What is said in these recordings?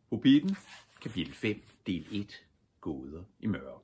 Hobbitten, kapitel 5, del 1, Gåder i mørket.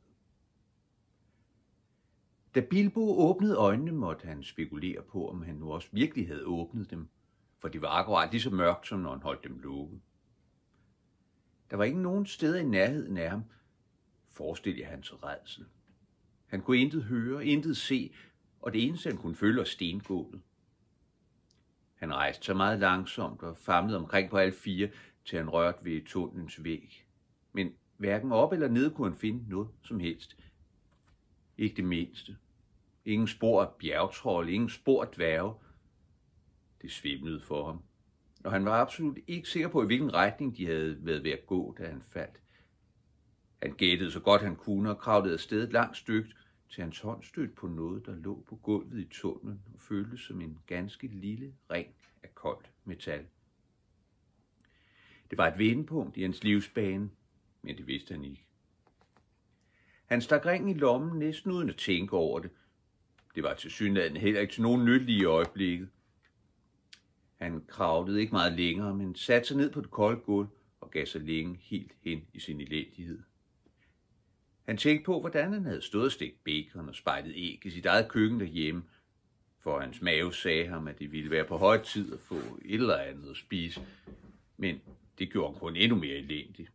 Da Bilbo åbnede øjnene, måtte han spekulere på, om han nu også virkelig havde åbnet dem, for det var akkurat lige så mørkt, som når han holdt dem lukket. Der var ikke nogen steder i nærheden af ham. Forestil jer hans rædsel. Han kunne intet høre, intet se, og det eneste, han kunne føle, var stengulvet. Han rejste så meget langsomt og famlede omkring på alle fire, til han rørte ved tunnelens væg. Men hverken op eller ned kunne han finde noget som helst. Ikke det mindste. Ingen spor af bjergtrold, ingen spor af dværge. Det svimlede for ham, og han var absolut ikke sikker på, i hvilken retning de havde været ved at gå, da han faldt. Han gættede så godt han kunne og kravlede afsted et langt stykke, til hans hånd stødte på noget, der lå på gulvet i tunnelen og føltes som en ganske lille ring af koldt metal. Det var et vendepunkt i hans livsbane, men det vidste han ikke. Han stak ringen i lommen næsten uden at tænke over det. Det var tilsyneladende heller ikke til nogen nyttige i øjeblikket. Han kravlede ikke meget længere, men satte sig ned på det kolde gulv og gav sig længe helt hen i sin elendighed. Han tænkte på, hvordan han havde stået og stegt bacon og spejlet æg i sit eget køkken derhjemme, for hans mave sagde ham, at det ville være på høj tid at få et eller andet at spise, men det gjorde ham kun endnu mere elendig.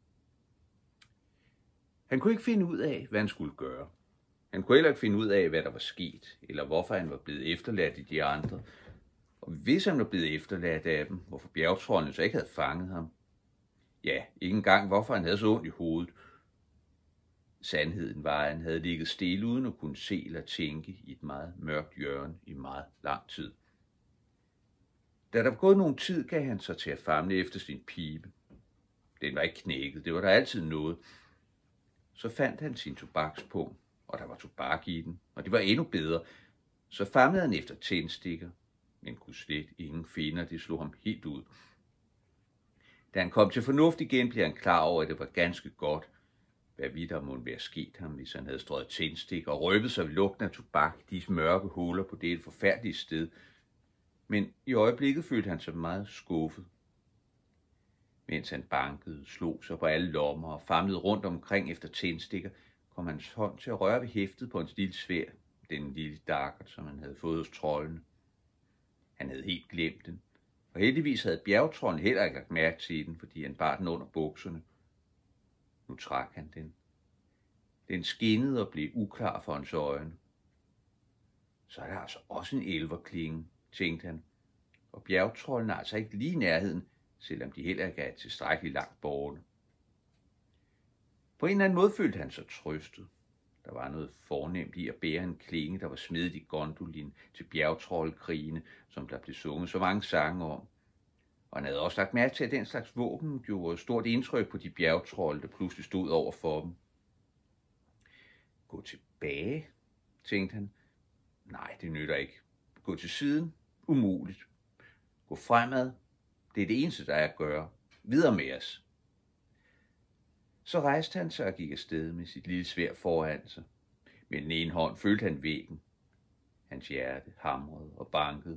Han kunne ikke finde ud af, hvad han skulle gøre. Han kunne heller ikke finde ud af, hvad der var sket, eller hvorfor han var blevet efterladt i de andre. Og hvis han var blevet efterladt af dem, hvorfor bjergtroldene så ikke havde fanget ham. Ja, ikke engang hvorfor han havde så ondt i hovedet. Sandheden var, at han havde ligget stille uden at kunne se eller tænke i et meget mørkt hjørne i meget lang tid. Da der var gået nogen tid, gav han sig til at famle efter sin pibe. Den var ikke knækket, det var der altid noget. Så fandt han sin tobakspung, og der var tobak i den, og det var endnu bedre. Så famlede han efter tændstikker, men kunne slet ingen finde, og det slog ham helt ud. Da han kom til fornuft igen, blev han klar over, at det var ganske godt, hvad vidt der måtte være sket ham, hvis han havde strøget tændstikker og røbet sig ved lugten af tobak i disse mørke huller på dette forfærdelige sted. Men i øjeblikket følte han sig meget skuffet. Mens han bankede, slog sig på alle lommer og famlede rundt omkring efter tændstikker, kom hans hånd til at røre ved hæftet på hans lille sværd, den lille dakkert, som han havde fået hos troldene. Han havde helt glemt den, og heldigvis havde bjergtrolden heller ikke lagt mærke til den, fordi han bar den under bukserne. Nu trak han den. Den skinnede og blev uklar for hans øjne. Så er der altså også en elverklinge, tænkte han, og bjergtrolden er altså ikke lige i nærheden, selvom de heller ikke er tilstrækkeligt langt borte. På en eller anden måde følte han sig trøstet. Der var noget fornemt i at bære en klinge, der var smedet i gondolin til bjergtroldkrigene, som der blev sunget så mange sange om. Og han havde også lagt mærke til, at den slags våben gjorde stort indtryk på de bjergtrolde, der pludselig stod over for dem. Gå tilbage, tænkte han. Nej, det nytter ikke. Gå til siden, umuligt. Gå fremad, det er det eneste, der er at gøre. Videre med os. Så rejste han sig og gik afsted med sit lille sværd foran sig. Med den ene hånd følte han væggen. Hans hjerte hamrede og bankede.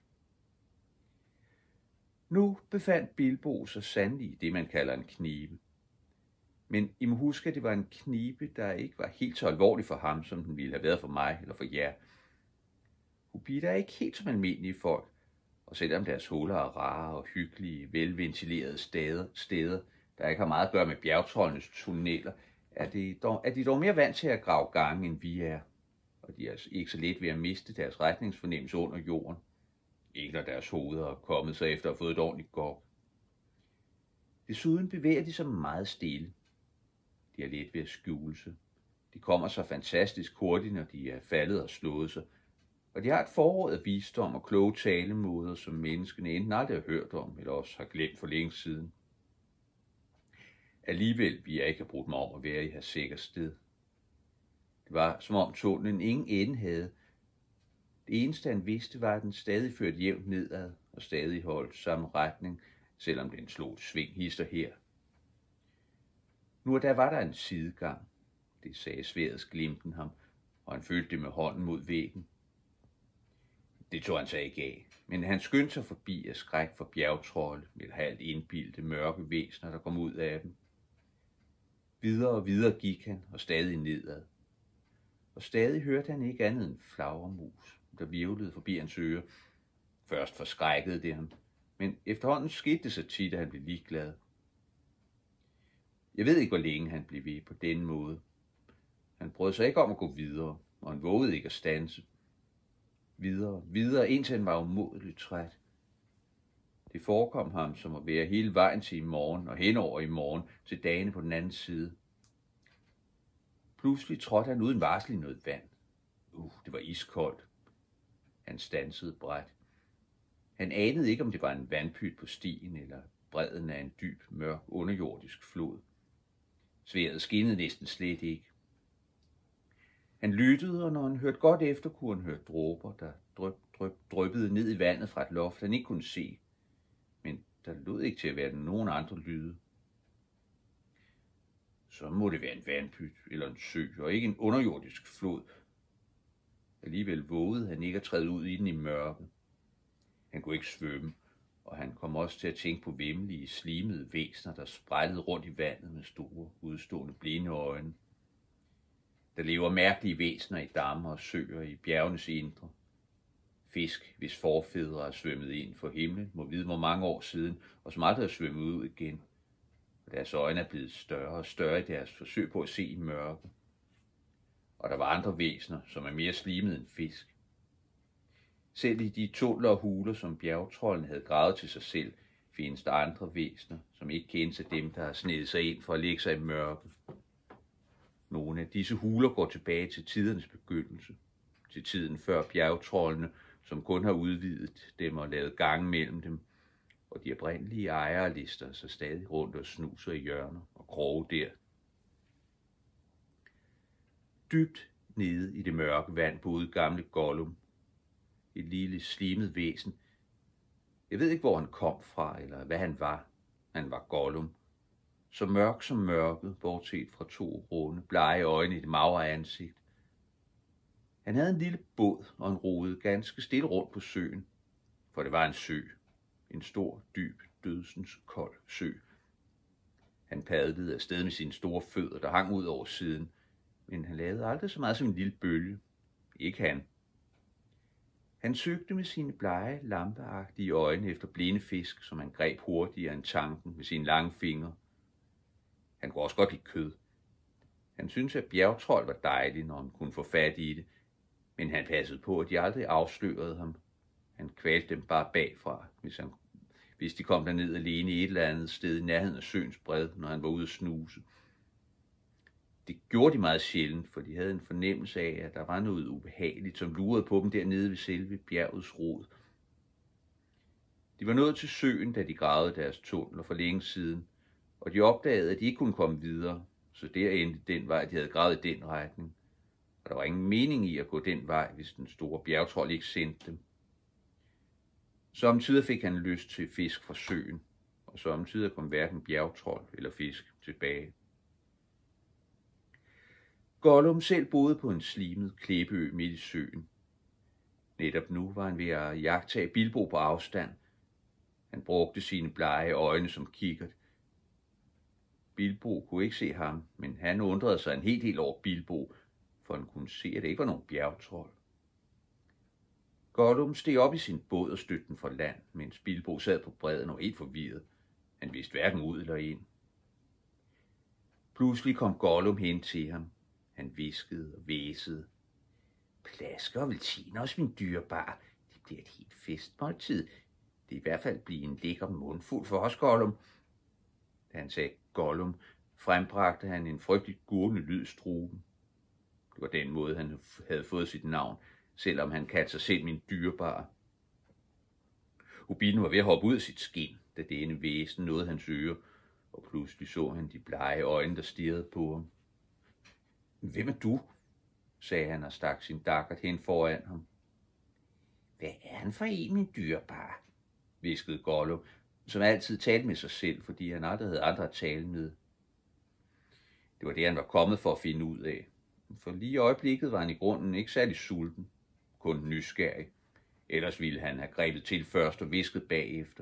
Nu befandt Bilbo sig sandelig i det, man kalder en knibe. Men I må huske, at det var en knibe, der ikke var helt så alvorlig for ham, som den ville have været for mig eller for jer. Hobbiter er ikke helt som almindelige folk, og selvom deres huller er rare og hyggelige, velventilerede steder, der ikke har meget at gøre med bjergtroldenes tunneler, er de dog mere vant til at grave gange, end vi er, og de er altså ikke så let ved at miste deres retningsfornemmelse under jorden. Ikke når deres hoveder er kommet sig efter at have fået et ordentligt gok. Desuden bevæger de sig meget stille. De er let ved at skjule sig. De kommer så fantastisk hurtigt, når de er faldet og slået sig, og de har et forråd af visdom og kloge talemåder, som menneskene enten aldrig har hørt om, eller også har glemt for længe siden. Alligevel ville jeg ikke have brugt mig om at være i her sikkert sted. Det var, som om tunnelen ingen ende havde. Det eneste han vidste var, at den stadig førte jævnt nedad og stadig holdt samme retning, selvom den slog et sving hister her. Nu og der var der en sidegang. Det sagde sværdets glimten ham, og han følte det med hånden mod væggen. Det tog han sig ikke af, men han skyndte sig forbi af skræk for bjergtrolde, eller halvt indbildte mørke væsener, der kom ud af dem. Videre og videre gik han, og stadig nedad. Og stadig hørte han ikke andet end flagermus, der virvlede forbi hans ører. Først forskrækkede det ham, men efterhånden skete det så tit, at han blev ligeglad. Jeg ved ikke, hvor længe han blev ved på denne måde. Han brød sig ikke om at gå videre, og han vågede ikke at standse. Videre, indtil han var umådeligt træt. Det forekom ham som at være hele vejen til i morgen og henover i morgen til dagene på den anden side. Pludselig trådte han uden varsel i noget vand. Det var iskoldt. Han standsede bræt. Han anede ikke, om det var en vandpyt på stien eller bredden af en dyb, mørk, underjordisk flod. Sværdet skinnede næsten slet ikke. Han lyttede, og når han hørte godt efter, kunne han høre dråber, der dryppede ned i vandet fra et loft, han ikke kunne se. Men der lød ikke til at være nogen andre lyde. Så må det være en vandpyt eller en sø, og ikke en underjordisk flod. Alligevel vågede han ikke at træde ud i den i mørket. Han kunne ikke svømme, og han kom også til at tænke på vemmelige, slimede væsener, der sprættede rundt i vandet med store, udstående blinde øjne. Der lever mærkelige væsener i damme og søer i bjergenes indre. Fisk, hvis forfædre er svømmet ind for himlen, må vide hvor mange år siden, og som aldrig er svømmet ud igen. Og deres øjne er blevet større og større i deres forsøg på at se i mørke. Og der var andre væsener, som er mere slimede end fisk. Selv i de tunneler og huler, som bjergtrolden havde gravet til sig selv, findes der andre væsener, som ikke kendes af dem, der har snedet sig ind for at lægge sig i mørke. Nogle af disse huler går tilbage til tidernes begyndelse, til tiden før bjergtroldene, som kun har udvidet dem og lavet gange mellem dem, og de oprindelige ejere lister sig stadig rundt og snuser i hjørner og kroge der. Dybt nede i det mørke vand boede gamle Gollum, et lille slimet væsen. Jeg ved ikke, hvor han kom fra, eller hvad han var. Han var Gollum. Så mørk som mørket, bortset fra 2 runde, blege øjne i det magre ansigt. Han havde en lille båd, og han rodede ganske stille rundt på søen, for det var en sø. En stor, dyb, dødsens kold sø. Han padlede afsted med sine store fødder, der hang ud over siden, men han lavede aldrig så meget som en lille bølge. Ikke han. Han søgte med sine blege, lampeagtige øjne efter blinde fisk, som han greb hurtigere end tanken med sine lange fingre. Han kunne også godt lide kød. Han syntes, at bjergtrold var dejlig, når han kunne få fat i det, men han passede på, at de aldrig afslørede ham. Han kvalte dem bare bagfra, hvis de kom derned alene i et eller andet sted i nærheden af søens bred, når han var ude at snuse. Det gjorde de meget sjældent, for de havde en fornemmelse af, at der var noget ubehageligt, som lurede på dem dernede ved selve bjergets rod. De var nået til søen, da de gravede deres tunneler for længe siden, og de opdagede, at de ikke kunne komme videre, så der endte den vej, de havde gravet i den retning. Og der var ingen mening i at gå den vej, hvis den store bjergtrold ikke sendte dem. Samtidig fik han lyst til fisk fra søen, og samtidig kom hverken bjergtrold eller fisk tilbage. Gollum selv boede på en slimet klippeø midt i søen. Netop nu var han ved at jagtage Bilbo på afstand. Han brugte sine blege øjne som kikkert. Bilbo kunne ikke se ham, men han undrede sig en hel del over Bilbo, for han kunne se, at det ikke var nogen bjergtrold. Gollum steg op i sin båd og stødte den for land, mens Bilbo sad på bredden og helt forvirret. Han vidste hverken ud eller ind. Pludselig kom Gollum hen til ham. Han hviskede og hvæsede. Plasker og velsigner os, min dyrebar. Det bliver et helt festmåltid. Det er i hvert fald blive en lækker mundfuld for os, Gollum. Da han sagde Gollum, frembragte han en frygtelig gurgende lyd i struben. Det var den måde, han havde fået sit navn, selvom han kaldte sig selv min dyrebar. Hobbiten var ved at hoppe ud af sit skind, da denne væsen nåede hans øre, og pludselig så han de blege øjne, der stirrede på ham. Hvem er du? Sagde han og stak sin dakkert hen foran ham. Hvad er han for en, min dyrebar? Hviskede Gollum, som altid talte med sig selv, fordi han aldrig havde andre at tale med. Det var det, han var kommet for at finde ud af. For lige i øjeblikket var han i grunden ikke særlig sulten, kun nysgerrig. Ellers ville han have grebet til først og visket bagefter.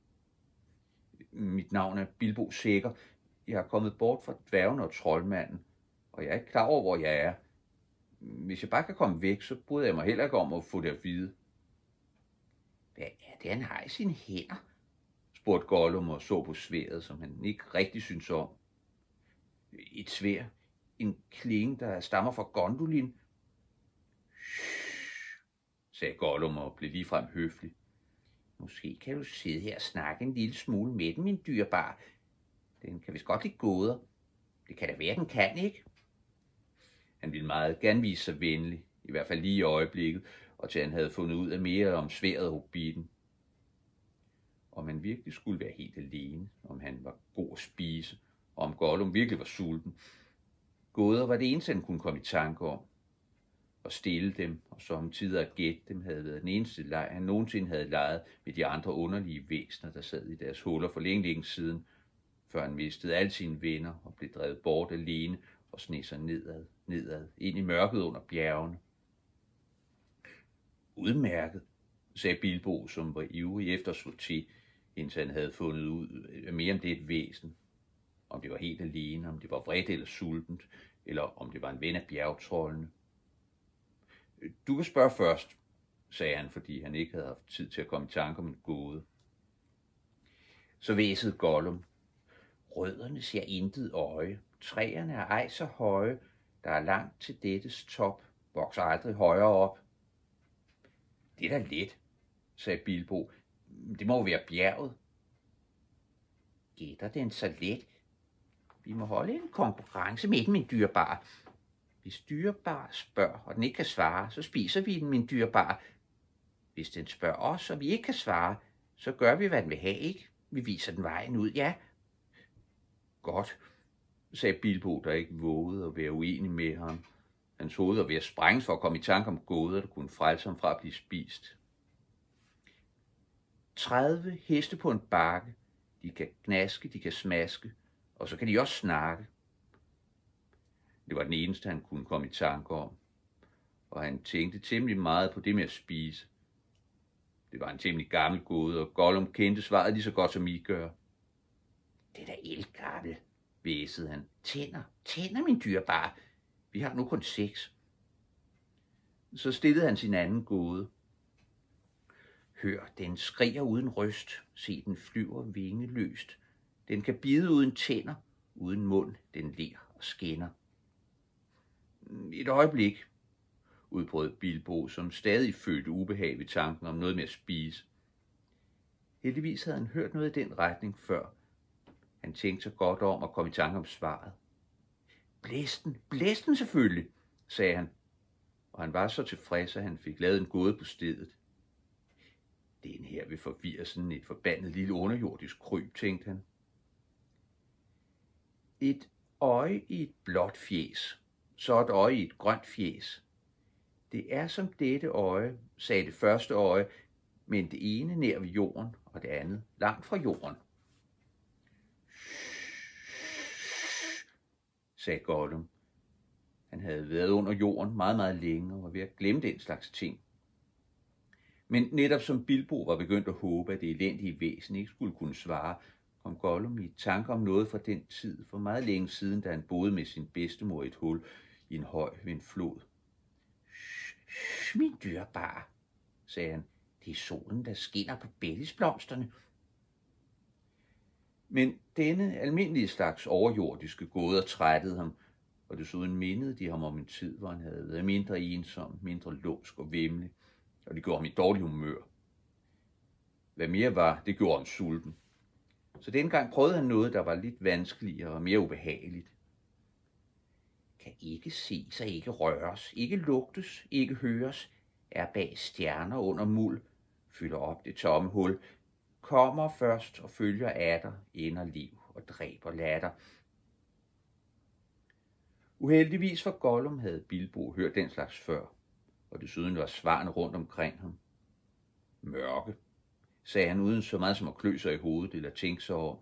Mit navn er Bilbo Sækker. Jeg er kommet bort fra dværgen og troldmanden, og jeg er ikke klar over, hvor jeg er. Hvis jeg bare kan komme væk, så bryder jeg mig heller ikke om at få det at vide. Hvad er det, han har i sine hænder? Spurgte Gollum og så på sværdet, som han ikke rigtig synes om. Et sværd. En klinge, der stammer fra Gondolin. Shh, sagde Gollum og blev ligefrem høflig. Måske kan du sidde her og snakke en lille smule med den, min dyrebar. Den kan vist godt lide gåder. Det kan da være, den kan, ikke? Han ville meget gerne vise sig venlig, i hvert fald lige i øjeblikket, og til han havde fundet ud af mere om sværdet og hobbiten. Om han virkelig skulle være helt alene, om han var god at spise, og om Gollum virkelig var sulten. Gåder var det eneste, han kunne komme i tanke om. Og stille dem, og samtidig at gætte dem, havde været den eneste leg, han nogensinde havde leget med de andre underlige væsener, der sad i deres huller for længe siden, før han mistede alle sine venner og blev drevet bort alene og sneg sig nedad, ind i mørket under bjergene. Udmærket, sagde Bilbo, som var ivrig efter at slå til, indtil han havde fundet ud af mere om det et væsen. Om det var helt alene, om det var vredt eller sultent, eller om det var en ven af bjergtrollene. Du kan spørge først, sagde han, fordi han ikke havde haft tid til at komme i tanke om en gåde. Så væsede Gollum. Rødderne ser intet øje, træerne er ej så høje, der er langt til dettes top, vokser aldrig højere op. Det er da let, sagde Bilbo. Det må være bjerget. Gætter den så let? Vi må holde en konkurrence med den, min dyrebar. Hvis dyrebar spørger, og den ikke kan svare, så spiser vi den, min dyrebar. Hvis den spørger os, og vi ikke kan svare, så gør vi, hvad den vil have, ikke? Vi viser den vejen ud, ja. Godt, sagde Bilbo, der ikke vågede at være uenig med ham. Hans hoved var ved at sprænges for at komme i tanke om gåder, der kunne frelse ham fra at blive spist. 30 heste på en bakke. De kan knaske, de kan smaske, og så kan de også snakke. Det var den eneste, han kunne komme i tanke om, og han tænkte temmelig meget på det med at spise. Det var en temmelig gammel gåde, og Gollum kendte svaret lige så godt, som I gør. Det er da ældgammel, væsede han. Tænder, min dyrebare. Vi har nu kun 6. Så stillede han sin anden gåde. Hør, den skriger uden røst. Se, den flyver vingeløst. Den kan bide uden tænder, uden mund, den ler og skinner. Et øjeblik, udbrød Bilbo, som stadig følte ubehag ved tanken om noget med at spise. Heldigvis havde han hørt noget i den retning før. Han tænkte sig godt om at komme i tanke om svaret. Blæsten selvfølgelig, sagde han, og han var så tilfreds, at han fik lavet en gåde på stedet. Den her vil forvirre sådan et forbandet lille underjordisk kryb, tænkte han. Et øje i et blåt fjes, så et øje i et grønt fjes. Det er som dette øje, sagde det første øje, men det ene nær ved jorden, og det andet langt fra jorden. Sagde Gollum. Han havde været under jorden meget, meget længe og var ved at glemme den slags ting. Men netop som Bilbo var begyndt at håbe, at det elendige væsen ikke skulle kunne svare, kom Gollum i tanke om noget fra den tid for meget længe siden, da han boede med sin bedstemor i et hul i en høj ved en flod. Min dyrebar, sagde han, det er solen, der skinner på bællisblomsterne. Men denne almindelige slags overjordiske gåder trættede ham, og desuden mindede de ham om en tid, hvor han havde været mindre ensom, mindre lumsk og væmmelig, og det gjorde ham i dårlig humør. Hvad mere var, det gjorde ham sulten. Så dengang prøvede han noget, der var lidt vanskeligere og mere ubehageligt. Kan ikke ses og ikke røres, ikke lugtes, ikke høres, er bag stjerner under muld, fylder op det tomme hul, kommer først og følger atter, ender liv og dræber latter. Uheldigvis for Gollum havde Bilbo hørt den slags før, og desuden var svarene rundt omkring ham. Mørke, sagde han uden så meget som at klø sig i hovedet eller tænke sig om.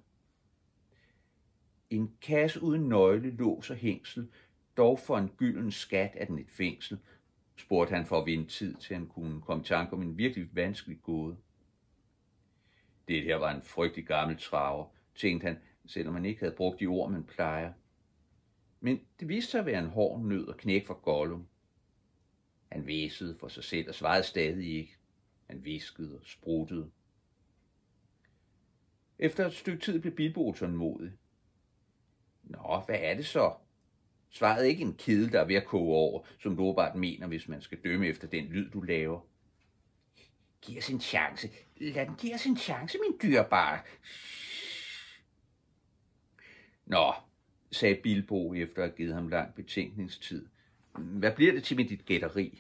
En kasse uden nøgle, lås og hængsel, dog for en gylden skat er den et fængsel. spurgte han for at vinde tid, til han kunne komme i tanke om en virkelig vanskelig gåde. Det her var en frygtelig gammel traver, tænkte han, selvom han ikke havde brugt de ord, man plejer. Men det viste sig at være en hård nød og knæk for Gollum. Han hvæsede for sig selv og svarede stadig ikke. Han hviskede og spruttede. Efter et stykke tid blev Bilbo utålmodig. Nå, hvad er det så? Svarede ikke en kedel, der er ved at koge over, som du åbenbart mener, hvis man skal dømme efter den lyd, du laver. Giv os en chance. Lad den give os en chance, min dyrebare. Nå, sagde Bilbo efter at have givet ham lang betænkningstid. Hvad bliver det til med dit gætteri?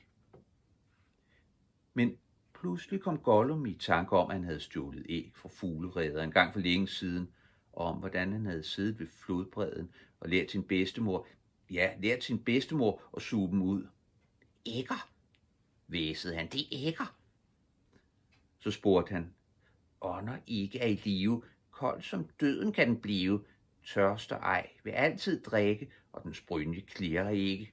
Men pludselig kom Gollum i tanke om, at han havde stjålet æg fra fuglereder en gang for længe siden, og om hvordan han havde siddet ved flodbredden og lært sin bedstemor at suge dem ud. Ægger, hvæsede han, det er ægger. Så spurgte han, ånder ikke er i live, kold som døden kan den blive, tørster ej, vil altid drikke, og den brynje klirrer ikke.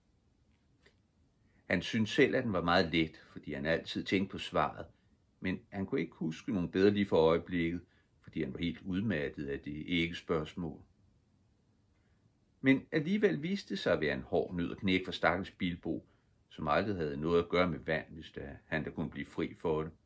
Han syntes selv, at den var meget let, fordi han altid tænkte på svaret, men han kunne ikke huske nogen bedre lige for øjeblikket, fordi han var helt udmattet af det æggespørgsmål. Men alligevel viste det sig at være en hård nød og knæk for stakkels Bilbo, som aldrig havde noget at gøre med vand, hvis han da kunne blive fri for det.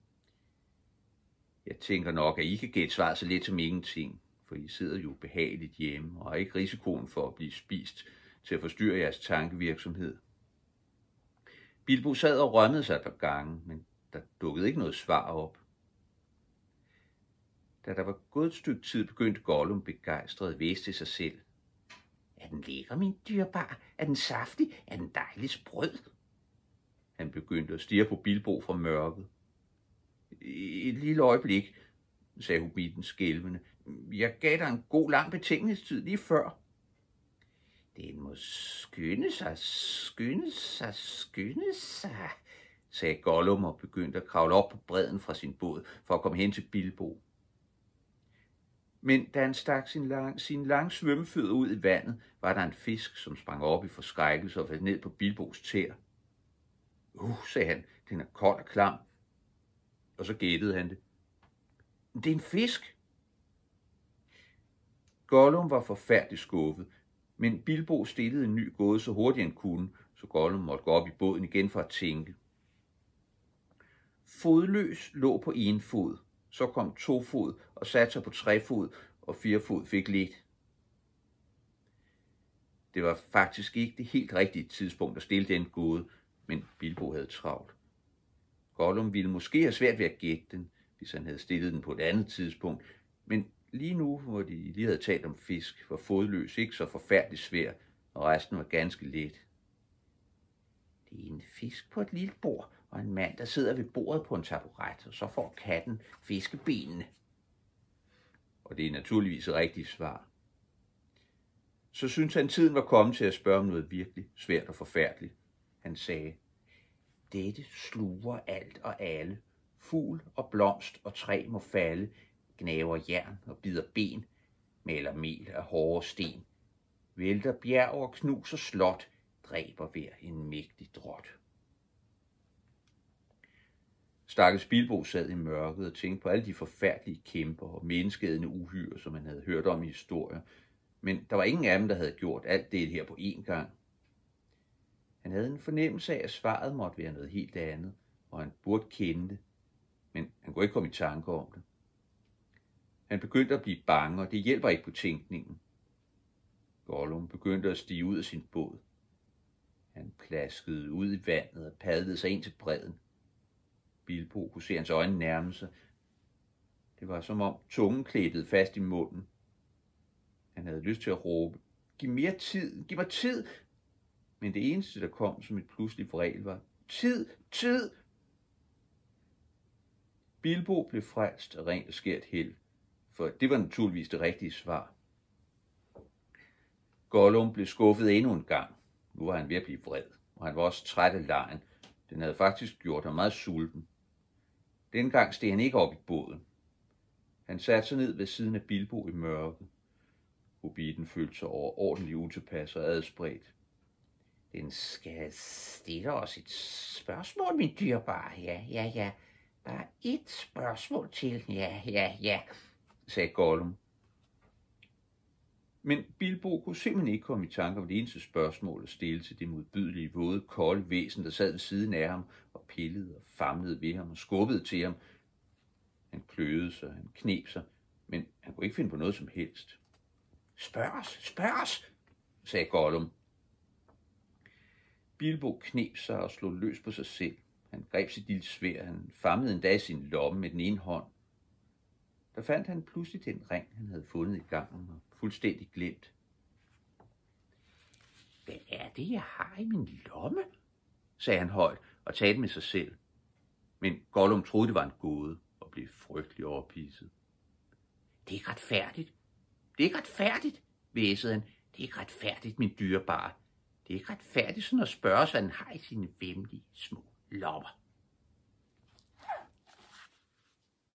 Jeg tænker nok, at I kan gætte svaret så lidt som ingenting, for I sidder jo behageligt hjemme og har ikke risikoen for at blive spist til at forstyrre jeres tankevirksomhed. Bilbo sad og rømmede sig et par gange, men der dukkede ikke noget svar op. Da der var gået et stykke tid, begyndte Gollum begejstret at hvæse til sig selv. Er den lækker, min dyrebare? Er den saftig? Er den dejlig sprød? Han begyndte at stirre på Bilbo fra mørket. Et lille øjeblik, sagde Hobbiten skælvende. Jeg gav dig en god lang betænkningstid lige før. Den må skynde sig, sagde Gollum og begyndte at kravle op på bredden fra sin båd for at komme hen til Bilbo. Men da han stak sin lange svømmefødder ud i vandet, var der en fisk, som sprang op i forskrækkelse og faldt ned på Bilbos tæer. Sagde han, den er kold og klam. Og så gættede han det. Det er en fisk. Gollum var forfærdeligt skuffet, men Bilbo stillede en ny gåde så hurtigt han kunne, så Gollum måtte gå op i båden igen for at tænke. Fodløs lå på en fod, så kom tofod og satte sig på trefod, og firefod fik lidt. Det var faktisk ikke det helt rigtige tidspunkt at stille den gåde, men Bilbo havde travlt. Gollum ville måske have svært ved at gætte den, hvis han havde stillet den på et andet tidspunkt, men lige nu, hvor de lige havde talt om fisk, var fodløs ikke så forfærdeligt svær, og resten var ganske let. Det er en fisk på et lille bord, og en mand, der sidder ved bordet på en taburet, og så får katten fiskebenene. Og det er naturligvis et rigtigt svar. Så syntes han, tiden var kommet til at spørge om noget virkelig svært og forfærdeligt. Han sagde, dette sluger alt og alle, fugl og blomst og træ må falde, gnaver jern og bider ben, maler mel af hårde sten, vælter bjerg og knuser slot, dræber hver en mægtig drot. Stakkels Bilbo sad i mørket og tænkte på alle de forfærdelige kæmper og menneskeædende uhyrer, som han havde hørt om i historier, men der var ingen af dem, der havde gjort alt det her på én gang. Han havde en fornemmelse af, at svaret måtte være noget helt andet, og han burde kende det, men han kunne ikke komme i tanke om det. Han begyndte at blive bange, og det hjælper ikke på tænkningen. Gollum begyndte at stige ud af sin båd. Han plaskede ud i vandet og padlede sig ind til bredden. Bilbo kunne se hans øjne nærme sig. Det var som om tungen klæbede fast i munden. Han havde lyst til at råbe, giv mere tid, giv mig tid. Men det eneste, der kom som et pludseligt vrel, var, tid. Bilbo blev frelst af rent og skært held, for det var naturligvis det rigtige svar. Gollum blev skuffet endnu en gang. Nu var han ved at blive vred, og han var også træt af legen. Den havde faktisk gjort ham meget sulten. Dengang steg han ikke op i båden. Han satte sig ned ved siden af Bilbo i mørket. Hobbiten følte sig overordentligt utilpas og adspredt. Den skal stille os et spørgsmål, min dyrebare. Ja. Bare et spørgsmål til. Ja, sagde Gollum. Men Bilbo kunne simpelthen ikke komme i tanke om det eneste spørgsmål at stille til det modbydelige, våde, kolde væsen, der sad ved siden af ham og pillede og famlede ved ham og skubbede til ham. Han kløede sig, han kneb sig, men han kunne ikke finde på noget som helst. Spørg os, sagde Gollum. Bilbo kneb sig og slog løs på sig selv. Han greb sit lille sværd, han famlede endda i sin lomme med den ene hånd. Der fandt han pludselig den ring, han havde fundet i gangen og fuldstændig glemt. Hvad er det, jeg har i min lomme? Sagde han højt og talte med sig selv. Men Gollum troede, det var en gåde og blev frygtelig overpidset. Det er ikke retfærdigt, væsede han. Det er ikke retfærdigt, min dyrebare. Det er ikke retfærdigt sådan at spørge, hvad han har i sine væmmelige små lommer.